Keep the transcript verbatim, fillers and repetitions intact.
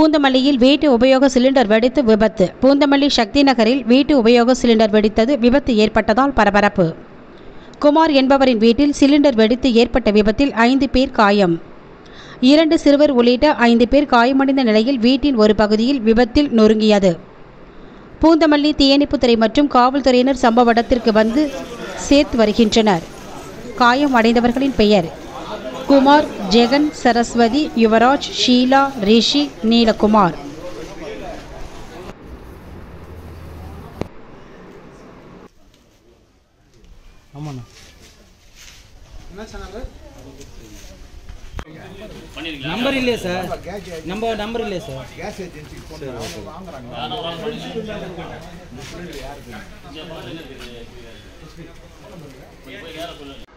பூந்தமல்லியில் வீட்டு உபயோக சிலிண்டர் வெடித்து விபத்து. பூந்தமல்லி சக்தி நகரில் வீட்டு உபயோக சிலிண்டர் வெடித்தது. விபத்து ஏற்பட்டதால் பரபரப்பு. குமார் என்பவரின் வீட்டில் சிலிண்டர் வெடித்து ஏற்பட்ட விபத்தில் ஐந்து பேர் காயம். இரண்டு சிறுவர் உள்ளிட்ட ஐந்து பேர் காயமடைந்த நிலையில் வீட்டின் ஒரு பகுதியில் விபத்தில் நொறுங்கியது. பூந்தமல்லி தீயணைப்புத்துறை மற்றும் காவல்துறையினர் சம்பவ இடத்திற்கு வந்து சேர்த்து வருகின்றனர். காயம் அடைந்தவர்களின் பெயர் குமார், ஜெகன், சரஸ்வதி, யுவராஜ், ஷீலா, ரிஷி, நீலகுமார். நம்பர் இல்லையே சார், நம்ம நம்பர் இல்லையே சார். கேஸ் ஏஜென்சிக்கு போன் வாங்குறாங்க.